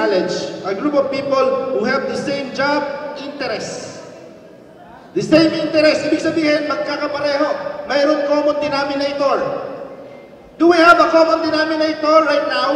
college, a group of people who have the same job, interests. The same interest, ibig sabihin, magkakapareho. Mayroon common denominator. Do we have a common denominator right now?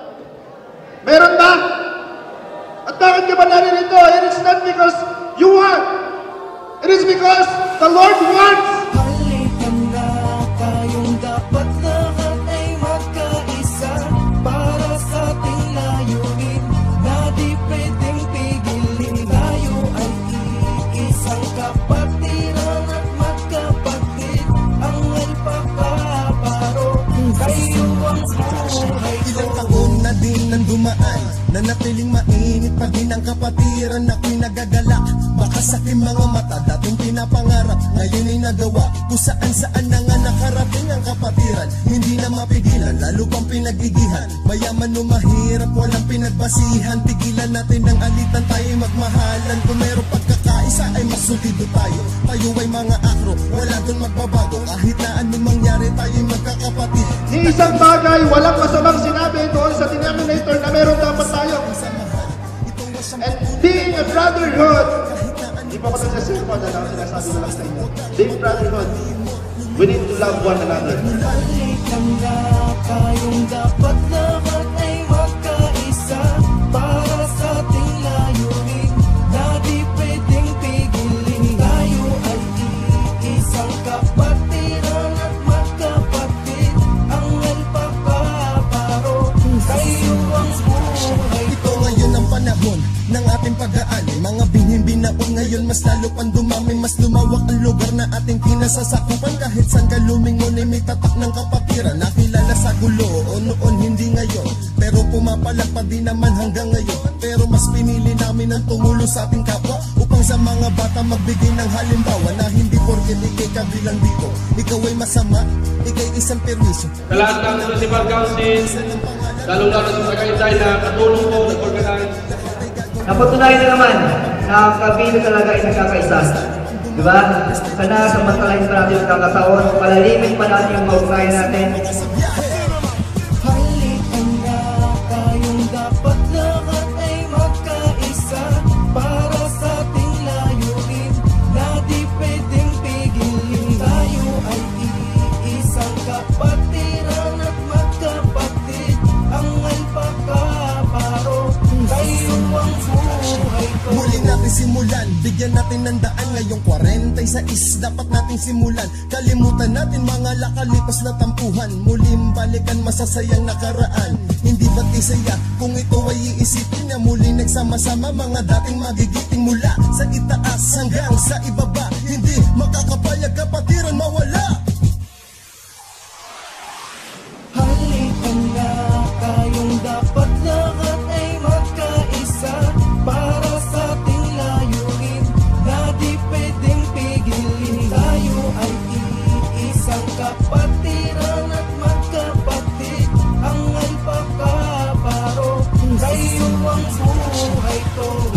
Meron ba? At bakit ka ba naririto? It is not because you want. It is because the Lord wants. Halika tayong dapat lahat ay magkaisa para sa ating layunin na di pwedeng pigilin. Tayo ay isang kapatiran at magkapatid, ang alpakaparo, kayo ang buhay ko. Ilang taon na din nang dumaan, nanatiling mainit pa din ang kapatiran na pinagagalak. Baka sa aking mga mata, dating pinapangarap, ngayon ay nagawa. Kung saan na nga nakarating ang kapatiran, hindi na mapigilan, lalo pang pinagigihan. Mayaman o mahirap, walang pinagbasihan. Tigilan natin ang alitan, tayo'y magmahalan. Kung mayroong pagkakaisa ay masulido tayo. Tayo ay mga akro, wala doon magbabago. Kahit na anong mangyari, tayo'y magkakapatid. Ni isang bagay, walang masamang sinabi doon sa denominator na meron dapat tayo. And being a brotherhood, hindi pa ko nagsasilpon na lang sinasabi ko lang sa inyo. Being brotherhood, we need to love one another. Halika tayong dapat lahat ay magkaisa para sa ating layunin na di pwedeng pigilin. Tayo ay isang kapatiran at magkapatid, ang alpakaparo, kayo ang buhay ko. Ito ngayon ang panahon ng ating pag-aani. Mga binhing binaon ngayon, mas lalo pang dumami. Mas lumawak ang lugar na ating kinasasakupan. Kahit saan ka lumingon ay may tatak ng kapatiran. Nakilala sa gulo o noon, hindi ngayon. Pero pumapalag pa din naman hanggang ngayon. Pero mas pinili namin ang tumulong sa ating kapwa, upang sa mga bata magbigay ng halimbawa na hindi porket ikay kabilang dito, ikaw ay masama, ikay isang permiso. Sa lahat ng municipal council, lalong-lalo sa Tagaytay na katulong ko, nag-organize. Napatunayan na naman na ang kabila talaga ay nagkakaisa. Diba? Sana samantalahin pa natin yung kakataon, palalimin pa natin yung maugnayan natin. Halika tayong dapat lahat ay magkaisa para sa ating layunin na di pwedeng pigilin. Tayo ay isang kapatiran at magkapatid, ang alpakaparo, kayo ang buhay ko. Muli natin simulan, bigyan natin ng daan. Ngayong 46 dapat nating simulan. Kalimutan natin mga lakalipas na tampuhan. Muling balikan masasayang nakaraan. Hindi ba't isaya kung ito ay iisipin na muli nagsama-sama mga dating magigiting mula sa itaas hanggang sa ibaba. Hindi makakapayag kapatiran mawala. Halika tayong dapat lahat ay magkaisa para sa ating layunin na di pwedeng pigilin. Tayo ay isang kapatiran at magkapatid, ang alpakaparo, kayo ang buhay ko.